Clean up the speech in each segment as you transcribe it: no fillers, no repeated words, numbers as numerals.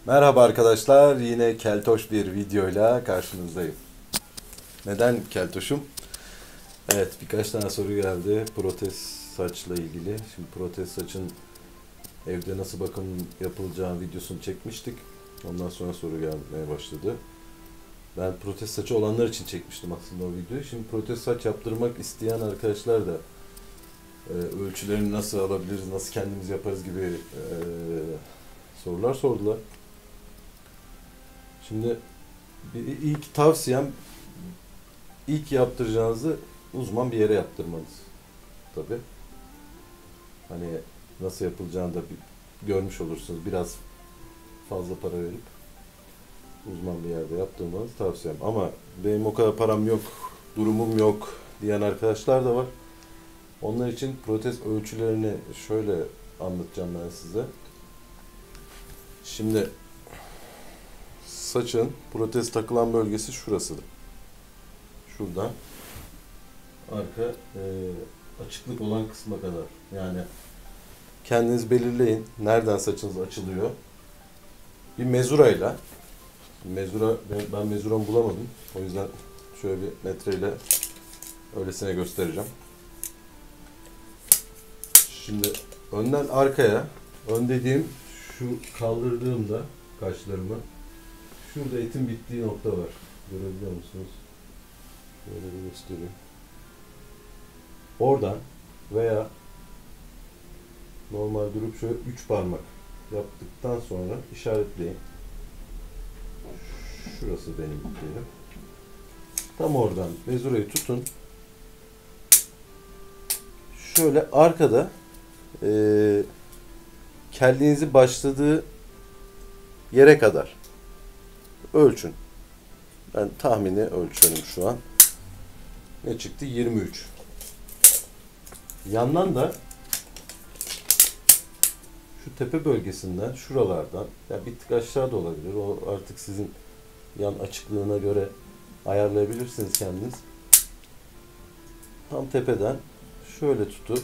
Merhaba arkadaşlar, yine keltoş bir videoyla karşınızdayım. Neden keltoşum? Evet, birkaç tane soru geldi protez saçla ilgili. Şimdi protez saçın evde nasıl bakım yapılacağı videosunu çekmiştik. Ondan sonra soru gelmeye başladı. Ben protez saçı olanlar için çekmiştim aslında o videoyu. Şimdi protez saç yaptırmak isteyen arkadaşlar da ölçülerini nasıl alabiliriz, nasıl kendimiz yaparız gibi sorular sordular. Şimdi ilk tavsiyem ilk yaptıracağınızı uzman bir yere yaptırmanız. Tabii. Hani nasıl yapılacağını da görmüş olursunuz. Biraz fazla para verip uzman bir yerde yaptırmanızı tavsiyem. Ama benim o kadar param yok, durumum yok diyen arkadaşlar da var. Onlar için protez ölçülerini şöyle anlatacağım ben size. Şimdi saçın protez takılan bölgesi şurasıdır. Şuradan arka açıklık olan kısma kadar. Yani kendiniz belirleyin nereden saçınız açılıyor. Bir mezurayla, ben mezuramı bulamadım. O yüzden şöyle bir metreyle öylesine göstereceğim. Şimdi önden arkaya, ön dediğim şu kaldırdığımda kaşlarımı, şurada etin bittiği nokta var. Görebiliyor musunuz? Böyle bir göstereyim. Oradan veya normal durup şöyle 3 parmak yaptıktan sonra işaretleyin. Şurası benim bittiğim. Tam oradan mezurayı tutun. Şöyle arkada kelliğinizi başladığı yere kadar ölçün. Ben tahmini ölçüyorum şu an. Ne çıktı? 23. Yandan da şu tepe bölgesinden, şuralardan, ya bir tık aşağı da olabilir. O artık sizin yan açıklığına göre ayarlayabilirsiniz kendiniz. Tam tepeden şöyle tutup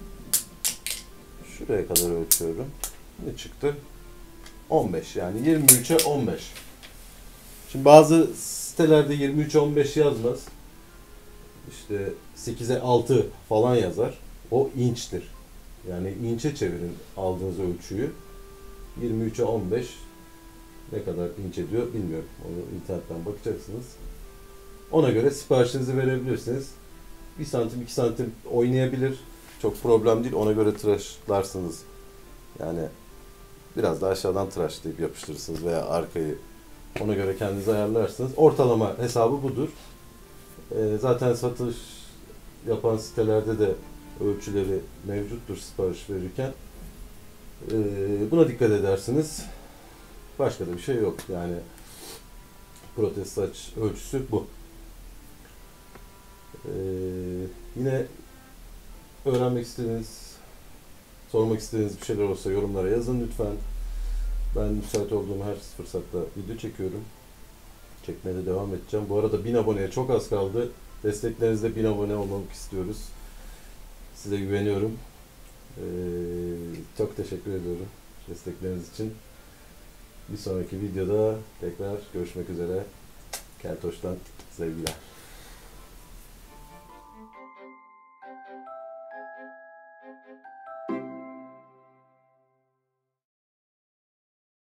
şuraya kadar ölçüyorum. Ne çıktı? 15, yani 23'e 15. Şimdi bazı sitelerde 23'e 15 yazmaz. İşte 8'e 6 falan yazar. O inçtir. Yani inçe çevirin aldığınız ölçüyü. 23'e 15 ne kadar inç ediyor bilmiyorum. Onu internetten bakacaksınız. Ona göre siparişinizi verebilirsiniz. 1 santim 2 santim oynayabilir. Çok problem değil. Ona göre tıraşlarsınız. Yani biraz da aşağıdan tıraşlayıp yapıştırırsınız veya arkayı ona göre kendiniz ayarlarsınız. Ortalama hesabı budur. Zaten satış yapan sitelerde de ölçüleri mevcuttur sipariş verirken. Buna dikkat edersiniz. Başka da bir şey yok. Yani protez saç ölçüsü bu. Yine öğrenmek istediğiniz, sormak istediğiniz bir şeyler olsa yorumlara yazın lütfen. Ben müsait olduğum her fırsatta video çekiyorum. Çekmeye de devam edeceğim. Bu arada 1000 aboneye çok az kaldı. Desteklerinizle 1000 abone olmak istiyoruz. Size güveniyorum. Çok teşekkür ediyorum destekleriniz için. Bir sonraki videoda tekrar görüşmek üzere. Keltoş'tan sevgiler.